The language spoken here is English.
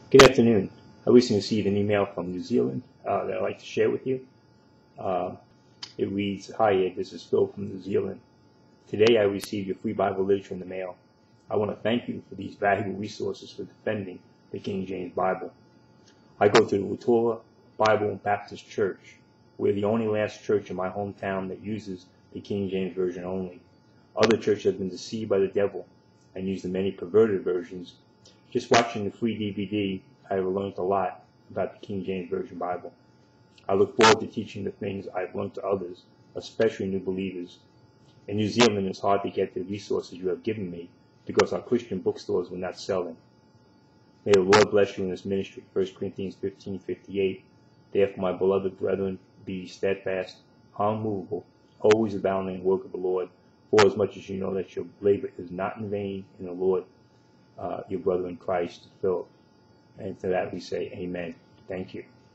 Good afternoon. I recently received an email from New Zealand that I'd like to share with you. Uh, it reads, "Hi Ed, this is Phil from New Zealand. Today I received your free Bible literature in the mail. I want to thank you for these valuable resources for defending the King James Bible. I go to the Rutola Bible and Baptist Church. We're the only last church in my hometown that uses the King James Version only. Other churches have been deceived by the devil and use the many perverted versions. Just watching the free DVD, I have learned a lot about the King James Version Bible. I look forward to teaching the things I've learned to others, especially new believers. In New Zealand, it's hard to get the resources you have given me because our Christian bookstores were not selling. May the Lord bless you in this ministry." 1 Corinthians 15:58. "Therefore, my beloved brethren, be steadfast, unmovable, always abounding in the work of the Lord, for as much as you know that your labor is not in vain in the Lord, your brother in Christ, Philip." And to that we say amen. Thank you.